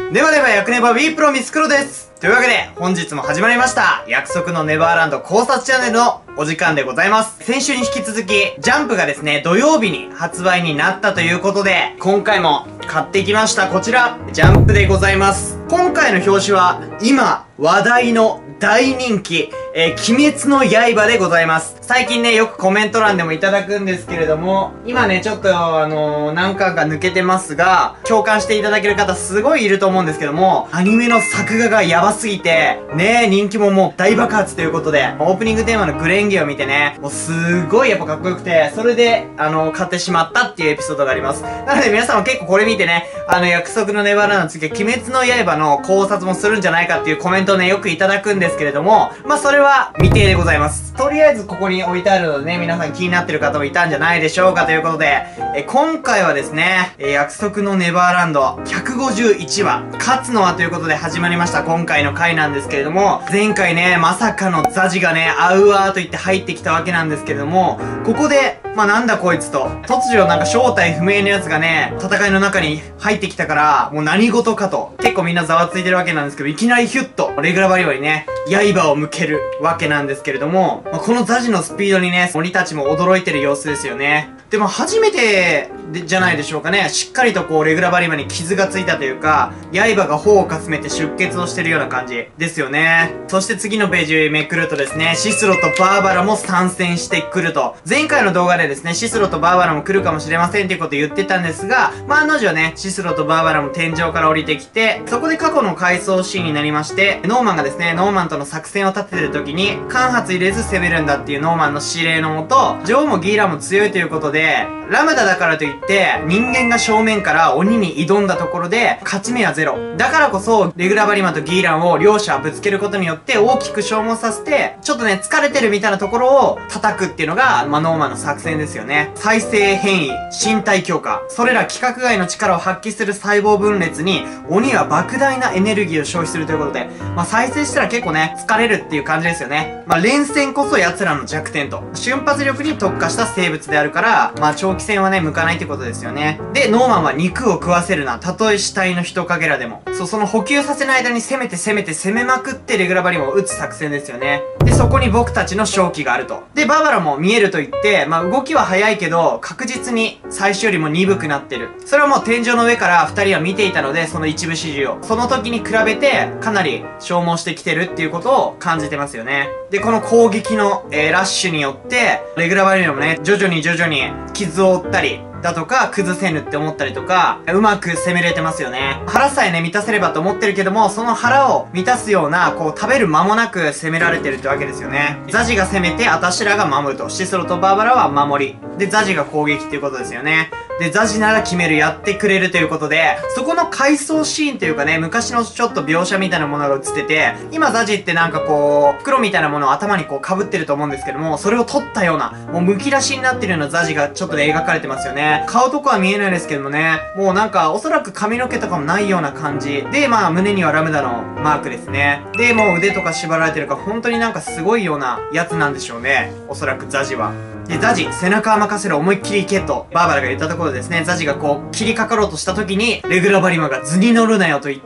ではでは、役ネバ B プロミスクロです。というわけで、本日も始まりました、約束のネバーランド考察チャンネルのお時間でございます。先週に引き続き、ジャンプがですね、土曜日に発売になったということで、今回も買ってきました。こちら、ジャンプでございます。今回の表紙は、今、話題の大人気、鬼滅の刃でございます。最近ね、よくコメント欄でもいただくんですけれども、今ね、ちょっと何巻か抜けてますが、共感していただける方すごいいると思うんですけども、アニメの作画がやばすぎて、ね、人気ももう大爆発ということで、オープニングテーマのグレンゲを見てね、もうすごいやっぱかっこよくて、それで、買ってしまったっていうエピソードがあります。なので皆さんも結構これ見てね、約束のネバーランドの次は鬼滅の刃の考察もするんじゃないかっていうコメントをね、よくいただくんですけれども、まあそれは未定でございます。とりあえずここに置いてあるのでね、皆さん気になってる方もいたんじゃないでしょうかということで、今回はですね、約束のネバーランド151話、勝つのはということで始まりました今回の回なんですけれども、前回ね、まさかのザジがね、あうわーと言って入ってきたわけなんですけれども、ここで、まあなんだこいつと、突如なんか正体不明のやつがね、戦いの中に入ってきたから、もう何事かと、結構みんなざわついてるわけなんですけど、いきなりヒュッと、レギュラーバリバリね、刃を向けるわけなんですけれども、まあ、このザジのスピードにね、鬼たちも驚いてる様子ですよね。でも初めてじゃないでしょうかね。しっかりとこう、レギュラーバリバリに傷がついたというか、刃が頬をかすめて出血をしてるような感じですよね。そして次のページめくるとですね、シスロとバーバラも参戦してくると。前回の動画でですね、シスロとバーバラも来るかもしれませんっていうことを言ってたんですが、まあ案の定ね、シスロとバーバラも天井から降りてきて、そこで過去の回想シーンになりまして、ノーマンがですね、ノーマンとの作戦を立ててる時に、間髪入れず攻めるんだっていうノーマンの指令のもと、ジョーもギーラも強いということで、ラムダだからといって、人間が正面から鬼に挑んだところで、勝ち目はゼロ。だからこそ、レギュラーバリマンとギーランを両者ぶつけることによって大きく消耗させて、ちょっとね、疲れてるみたいなところを叩くっていうのが、まあ、ノーマンの作戦ですよね。再生変異、身体強化。それら規格外の力を発揮する細胞分裂に、鬼は莫大なエネルギーを消費するということで、まあ、再生したら結構ね、疲れるっていう感じですよね。まあ、連戦こそ奴らの弱点と。瞬発力に特化した生物であるから、まあ、長期戦はね、向かないってことですよね。で、ノーマンは肉を食わせるな。たとえ死体の人かけらでも。そう、その補給させない間に攻めまくってレギュラーバリマンを撃つ作戦ですよね。で、そこに僕たちの勝機があると。で、バーバラも見えると言って、まあ、動きは速いけど、確実に最初よりも鈍くなってる。それはもう天井の上から二人は見ていたので、その一部始終を。その時に比べて、かなり消耗してきてるっていうことを感じてますよね。で、この攻撃の、ラッシュによって、レギュラーバリマンもね、徐々に傷を負ったり、だとか、崩せぬって思ったりとか、うまく攻めれてますよね。腹さえね、満たせればと思ってるけども、その腹を満たすような、こう、食べる間もなく攻められてるってわけですよね。ザジが攻めて、アタシラが守ると。シスロとバーバラは守り。で、ザジが攻撃っていうことですよね。で、ザジなら決める、やってくれるということで、そこの回想シーンというかね、昔のちょっと描写みたいなものが映ってて、今ザジってなんかこう、袋みたいなものを頭にこう被ってると思うんですけども、それを取ったような、もう剥き出しになってるようなザジがちょっとね、描かれてますよね。顔とかは見えないですけどもね、もうなんか、おそらく髪の毛とかもないような感じ。で、まあ、胸にはラムダのマークですね。で、もう腕とか縛られてるから、本当になんかすごいようなやつなんでしょうね。おそらくザジは。で、ザジ、背中は任せる思いっきり行けと、バーバラが言ったところですね、ザジがこう、切りかかろうとした時に、レギュラーバリマンが図に乗るなよと言って、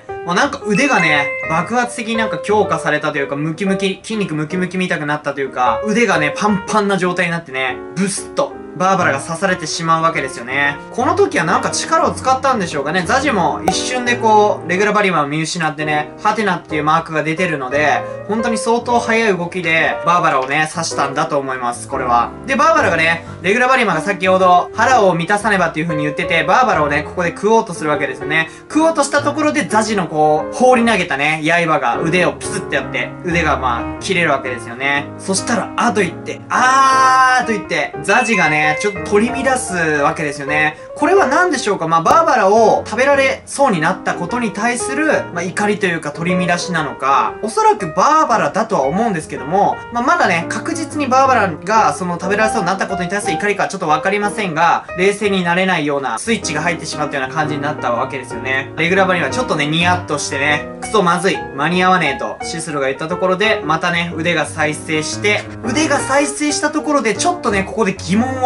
もうなんか腕がね、爆発的になんか強化されたというか、筋肉ムキムキ見たくなったというか、腕がね、パンパンな状態になってね、ブスッと、バーバラが刺されてしまうわけですよね。この時はなんか力を使ったんでしょうかね。ザジも一瞬でこう、レギュラーバリマンを見失ってね、ハテナっていうマークが出てるので、本当に相当速い動きで、バーバラをね、刺したんだと思います、これは。で、バーバラがね、レギュラーバリマンが先ほど、腹を満たさねばっていう風に言ってて、バーバラをね、ここで食おうとするわけですよね。食おうとしたところで、ザジのこう、放り投げたね、刃が腕をピスってやって、腕がまあ、切れるわけですよね。そしたら、と言って、と言って、ザジがね、ちょっと取り乱すわけですよね。これは何でしょうか。まあ、バーバラを食べられそうになったことに対する、まあ、怒りというか取り乱しなのか、おそらくバーバラだとは思うんですけども、まあ、まだね、確実にバーバラがその食べられそうになったことに対する怒りかはちょっとわかりませんが、冷静になれないようなスイッチが入ってしまったような感じになったわけですよね。レギュラーバリはちょっとね、ニヤッとしてね、クソまずい、間に合わねえと、シスロが言ったところで、またね、腕が再生して、腕が再生したところで、ちょっとね、ここで疑問を、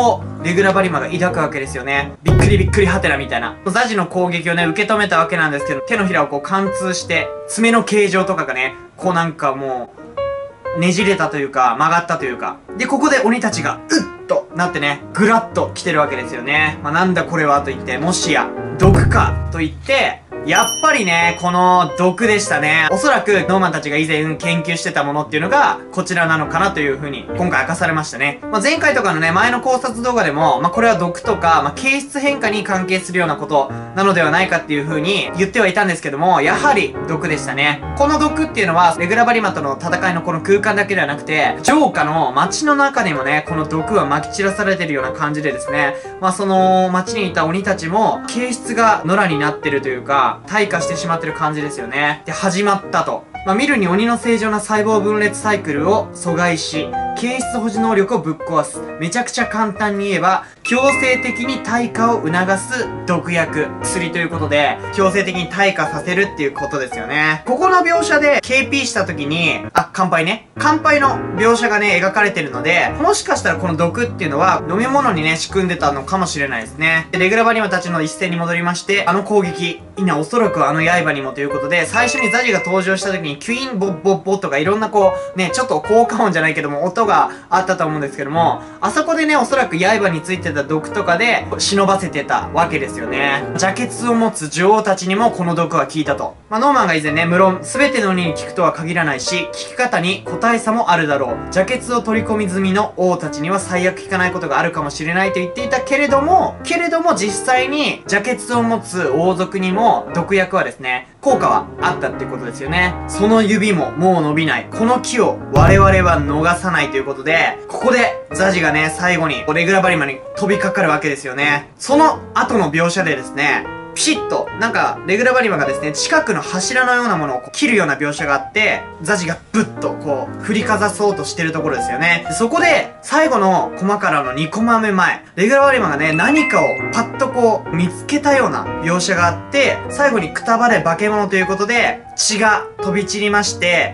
レグラバリマが抱くわけですよね。びっくりびっくりハテナみたいな。ザジの攻撃をね、受け止めたわけなんですけど、手のひらをこう貫通して、爪の形状とかがね、こうなんかもう、ねじれたというか、曲がったというか。で、ここで鬼たちが、うっとなってね、ぐらっと来てるわけですよね。まあ、なんだこれはと言って、もしや、毒かと言って、やっぱりね、この毒でしたね。おそらくノーマンたちが以前研究してたものっていうのが、こちらなのかなという風に、今回明かされましたね。まあ、前回とかのね、前の考察動画でも、まあ、これは毒とか、まあ、形質変化に関係するようなことなのではないかっていう風に言ってはいたんですけども、やはり毒でしたね。この毒っていうのは、レグラバリマとの戦いのこの空間だけではなくて、城下の街の中にもね、この毒は撒き散らされてるような感じでですね、まあ、その街にいた鬼たちも、形質が野良になってるというか、退化してしまってる感じですよね。で、始まったと。まあ、見るに鬼の正常な細胞分裂サイクルを阻害し、形質保持能力をぶっ壊す。めちゃくちゃ簡単に言えば、強制的に退化を促す毒薬、薬ということで、強制的に退化させるっていうことですよね。ここの描写で KP した時に、乾杯ね。乾杯の描写がね、描かれてるので、もしかしたらこの毒っていうのは、飲み物にね、仕組んでたのかもしれないですね。で、レグラバリマたちの一戦に戻りまして、あの攻撃、おそらくあの刃にもということで、最初にザジが登場した時に、キュインボッボッボとかいろんなこう、ね、ちょっと効果音じゃないけども、音があったと思うんですけども、あそこでね、おそらく刃についてた毒とかで、忍ばせてたわけですよね。邪血を持つ女王たちにもこの毒は効いたと。まあ、ノーマンが以前ね、無論、すべての鬼に効くとは限らないし、効き方に個体差もあるだろう。邪血を取り込み済みの王たちには最悪効かないことがあるかもしれないと言っていたけれども実際に邪血を持つ王族にも毒薬はですね、効果はあったってことですよね。その指ももう伸びない。この木を我々は逃さないということで、ここでザジがね、最後にレグラバリマに飛びかかるわけですよね。その後の描写でですね、ピシッと、なんか、レグラバリマがですね、近くの柱のようなものを切るような描写があって、ザジがブッとこう、振りかざそうとしてるところですよね。でそこで、最後のコマからの2コマ目前、レグラバリマがね、何かをパッとこう、見つけたような描写があって、最後にくたばれ化け物ということで、血が飛び散りまして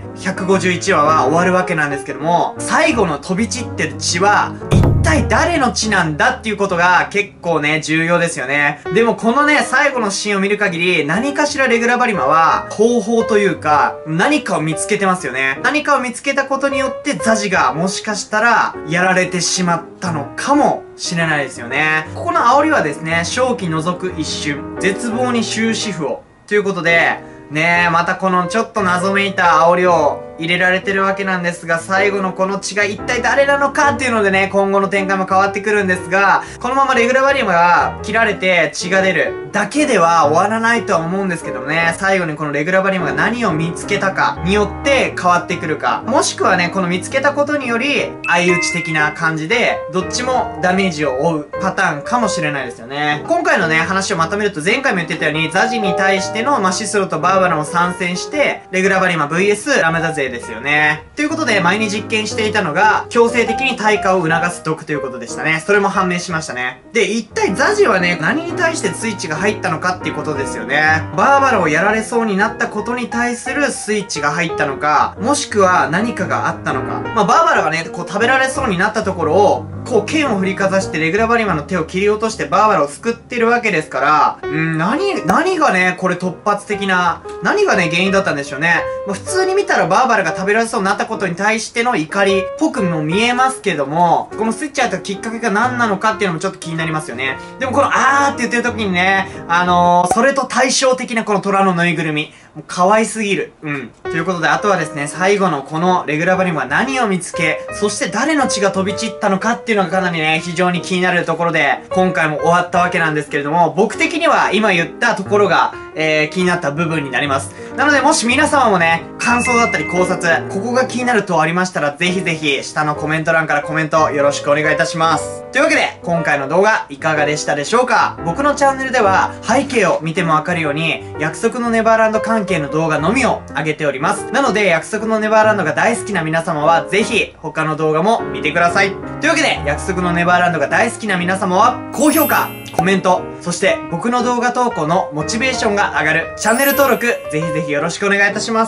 、151話は終わるわけなんですけども、最後の飛び散ってる血は、一体誰の血なんだっていうことが結構ね、重要ですよね。でもこのね、最後のシーンを見る限り、何かしらレグラバリマは、方法というか、何かを見つけてますよね。何かを見つけたことによって、ザジがもしかしたら、やられてしまったのかもしれないですよね。ここの煽りはですね、正気除く一瞬、絶望に終止符を。ということで、ねえ、またこのちょっと謎めいた煽りを入れられてるわけなんですが、最後のこの血が一体誰なのかっていうのでね、今後の展開も変わってくるんですが、このままレグラバリマが切られて血が出るだけでは終わらないとは思うんですけどね、最後にこのレグラバリマが何を見つけたかによって変わってくるか、もしくはね、この見つけたことにより、相打ち的な感じで、どっちもダメージを負うパターンかもしれないですよね。今回のね、話をまとめると前回も言ってたように、ザジに対しての、シスロとバーバラも参戦して、レグラバリマ VS ラムダ勢ですよね。ということで、前に実験していたのが、強制的に退化を促す毒ということでしたね。それも判明しましたね。で、一体ザジはね、何に対してスイッチが入ったのかっていうことですよね。バーバラをやられそうになったことに対するスイッチが入ったのか、もしくは何かがあったのか。バーバラがね、こう食べられそうになったところを、こう剣を振りかざしてレグラバリマの手を切り落としてバーバラを救ってるわけですから、何がね、これ突発的な、何がね、原因だったんでしょうね。普通に見たらバーバラが食べられそうになったことに対しての怒りっぽくも見えますけども、このスイッチ入ったきっかけが何なのかっていうのもちょっと気になりますよね。でもこのあーって言ってる時にね、それと対照的なこの虎のぬいぐるみ。もう可愛すぎる。ということで、あとはですね、最後のこのレグラバリマは何を見つけ、そして誰の血が飛び散ったのかっていうのがかなりね、非常に気になるところで、今回も終わったわけなんですけれども、僕的には今言ったところが、気になった部分になります。なので、もし皆様もね、感想だったり考察、ここが気になるとありましたら、ぜひぜひ、下のコメント欄からコメントよろしくお願いいたします。というわけで、今回の動画いかがでしたでしょうか？僕のチャンネルでは、背景を見てもわかるように、約束のネバーランド関係の動画のみを上げております。なので、約束のネバーランドが大好きな皆様は、ぜひ、他の動画も見てください。というわけで、約束のネバーランドが大好きな皆様は、高評価、コメント、そして僕の動画投稿のモチベーションが上がるチャンネル登録、ぜひぜひよろしくお願いいたします。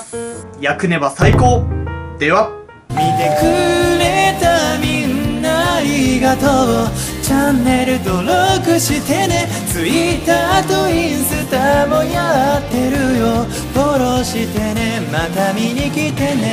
役ねば最高。では、 見てくれたみんなありがとう。 ャンネル登録してね。ツイッターとインスタもやってるよ。フォローしてね。また見に来てね。